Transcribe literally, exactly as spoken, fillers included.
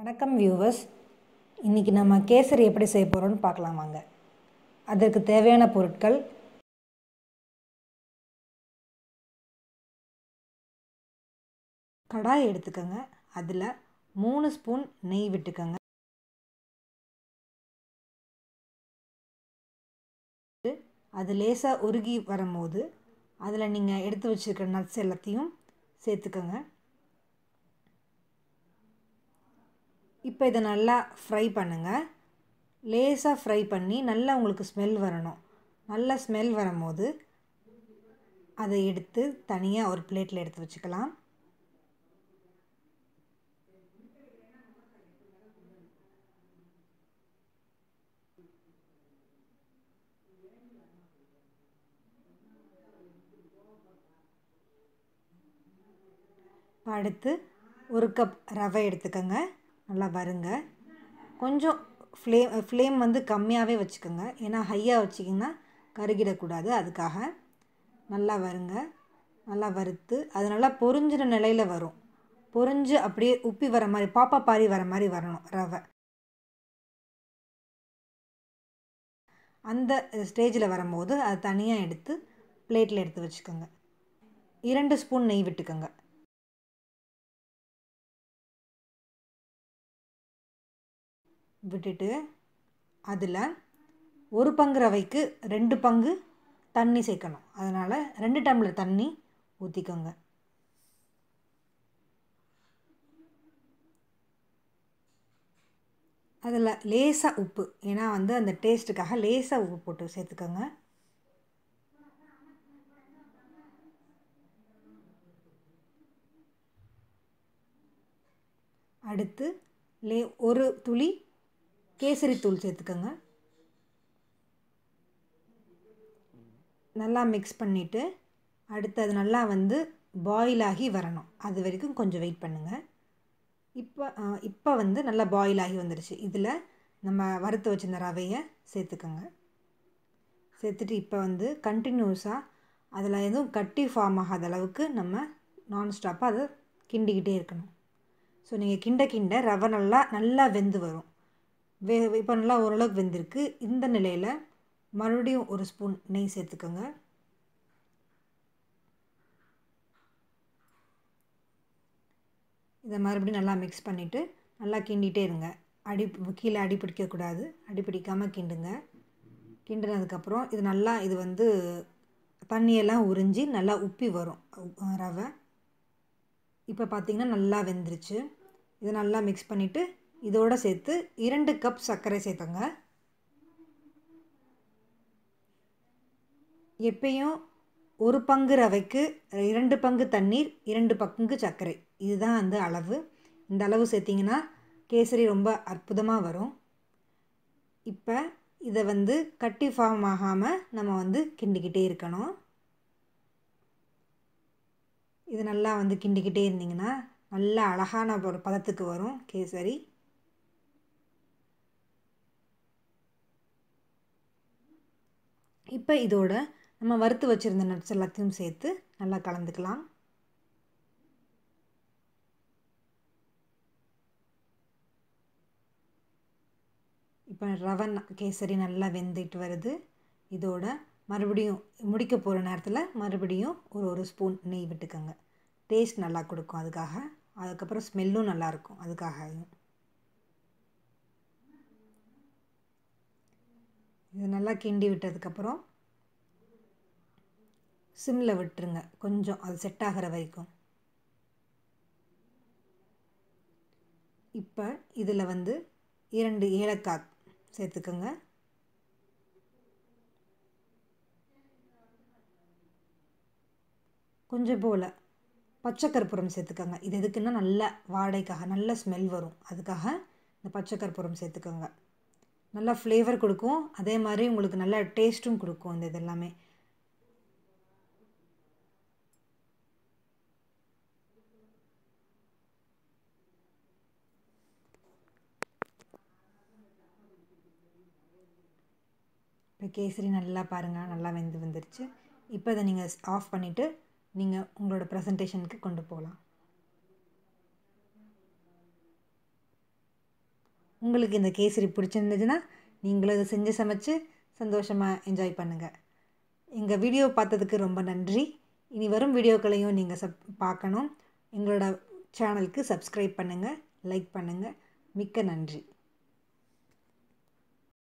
வணக்கம் வியூவர்ஸ். இன்றைக்கி நம்ம கேசரி எப்படி செய்ய போகிறோம்னு பார்க்கலாம் வாங்க. அதற்கு தேவையான பொருட்கள்: கடாய் எடுத்துக்கோங்க. அதில் மூணு ஸ்பூன் நெய் விட்டுக்கோங்க. அது லேசாக உருகி வரும்போது அதில் நீங்கள் எடுத்து வச்சுருக்கிற நட்ஸ் எல்லாத்தையும் சேர்த்துக்கோங்க. இப்போ இதை நல்லா ஃப்ரை பண்ணுங்கள். லேசாக ஃப்ரை பண்ணி நல்லா உங்களுக்கு ஸ்மெல் வரணும். நல்லா ஸ்மெல் வரும்போது அதை எடுத்து தனியாக ஒரு பிளேட்டில் எடுத்து வச்சுக்கலாம். அடுத்து ஒரு கப் ரவை எடுத்துக்கோங்க. நல்லா வறுங்க. கொஞ்சம் ஃப்ளேம் ஃப்ளேம் வந்து கம்மியாகவே வச்சுக்கோங்க. ஏன்னா ஹையாக வச்சிங்கன்னா கருகிடக்கூடாது. அதுக்காக நல்லா வறுங்க. நல்லா வறுத்து அது நல்லா பொரிஞ்சின நிலையில் வரும். பொரிஞ்சு அப்படியே உப்பி வர மாதிரி பாப்பா பாரி வர மாதிரி வரணும் ரவை. அந்த ஸ்டேஜில் வரும்போது அதை தனியாக எடுத்து பிளேட்டில் எடுத்து வச்சுக்கோங்க. இரண்டு ஸ்பூன் நெய் விட்டுக்கோங்க. விட்டுட்டு அதில் ஒரு பங்கு ரவைக்கு ரெண்டு பங்கு தண்ணி சேர்க்கணும். அதனால் ரெண்டு டம்ளர் தண்ணி ஊற்றிக்கோங்க. அதில் லேசாக உப்பு, ஏன்னா வந்து அந்த டேஸ்ட்டுக்காக லேசாக உப்பு போட்டு சேர்த்துக்கோங்க. அடுத்து லே ஒரு துளி கேசரி தூள் சேர்த்துக்கோங்க. நல்லா மிக்ஸ் பண்ணிவிட்டு அடுத்து அது நல்லா வந்து பாயில் ஆகி வரணும். அது வரைக்கும் கொஞ்சம் வெயிட் பண்ணுங்கள். இப்போ இப்போ வந்து நல்லா பாயில் ஆகி வந்துடுச்சு. இதில் நம்ம வறுத்து வச்சிருந்த ரவையை சேர்த்துக்கோங்க. சேர்த்துட்டு இப்போ வந்து கண்டினியூஸாக அதில் எதுவும் கட்டி ஃபார்ம் ஆகாத அளவுக்கு நம்ம நான்ஸ்டாப்பாக அதை கிண்டிக்கிட்டே இருக்கணும். ஸோ நீங்கள் கிண்ட கிண்ட ரவை நல்லா நல்லா வெந்து வரும். வே இப்போ நல்லா ஓரளவுக்கு வெந்திருக்கு. இந்த நிலையில் மறுபடியும் ஒரு ஸ்பூன் நெய் சேர்த்துக்கோங்க. இதை மறுபடியும் நல்லா மிக்ஸ் பண்ணிவிட்டு நல்லா கிண்டிகிட்டே இருங்க. அடி கீழே அடி பிடிக்கக்கூடாது. அடி பிடிக்காமல் கிண்டுங்க. கிண்டினதுக்கப்புறம் இது நல்லா இது வந்து தண்ணியெல்லாம் உறிஞ்சி நல்லா உப்பி வரும் ரவை. இப்போ பார்த்திங்கன்னா நல்லா வெந்துருச்சு. இதை நல்லா மிக்ஸ் பண்ணிவிட்டு இதோடு சேர்த்து இரண்டு கப் சர்க்கரை சேர்த்துங்க. எப்பயும் ஒரு பங்கு ரவைக்கு இரண்டு பங்கு தண்ணீர், இரண்டு பங்கு சர்க்கரை, இதுதான் அந்த அளவு. இந்த அளவு சேர்த்திங்கன்னா கேசரி ரொம்ப அற்புதமாக வரும். இப்போ இதை வந்து கட்டி ஃபார்ம் ஆகாமல் நம்ம வந்து கிண்டிக்கிட்டே இருக்கணும். இது நல்லா வந்து கிண்டிக்கிட்டே இருந்திங்கன்னா நல்லா அழகான ஒரு பதத்துக்கு வரும் கேசரி. இப்போ இதோட நம்ம வறுத்து வச்சுருந்த நட்ஸ் எல்லாத்தையும் சேர்த்து நல்லா கலந்துக்கலாம். இப்போ ரவை கேசரி நல்லா வெந்துட்டு வருது. இதோட மறுபடியும் முடிக்க போகிற நேரத்தில் மறுபடியும் ஒரு ஒரு ஸ்பூன் நெய் விட்டுக்கோங்க. டேஸ்ட் நல்லா கொடுக்கும் அதுக்காக. அதுக்கப்புறம் ஸ்மெல்லும் நல்லாயிருக்கும் அதுக்காக. இது நல்லா கிண்டி விட்டதுக்கப்புறம் சிம்மில் விட்டுருங்க. கொஞ்சம் அது செட் ஆகிற வரைக்கும். இப்போ இதில் வந்து இரண்டு ஏலக்காய் சேர்த்துக்கோங்க. கொஞ்சம் போல் பச்சை கற்பூரம் சேர்த்துக்கோங்க. இது எதுக்குன்னா நல்ல வாடைக்காக, நல்ல ஸ்மெல் வரும். அதுக்காக இந்த பச்சை கற்பூரம் சேர்த்துக்கோங்க. நல்லா ஃப்ளேவர் கொடுக்கும். அதே மாதிரி உங்களுக்கு நல்ல டேஸ்ட்டும் கொடுக்கும் இந்த இதெல்லாமே. இப்போ கேசரி நல்லா பாருங்கள், நல்லா வெந்து வந்துருச்சு. இப்போ இதை நீங்கள் ஆஃப் பண்ணிவிட்டு நீங்கள் உங்களோட ப்ரெசன்டேஷனுக்கு கொண்டு போகலாம். உங்களுக்கு இந்த கேசரி பிடிச்சிருந்துச்சுன்னா நீங்களும் இதை செஞ்சு சமைச்சு சந்தோஷமாக என்ஜாய் பண்ணுங்கள். எங்கள் வீடியோ பார்த்ததுக்கு ரொம்ப நன்றி. இனி வரும் வீடியோக்களையும் நீங்கள் சப் பார்க்கணும். எங்களோட சேனலுக்கு சப்ஸ்கிரைப் பண்ணுங்கள், லைக் பண்ணுங்கள். மிக்க நன்றி.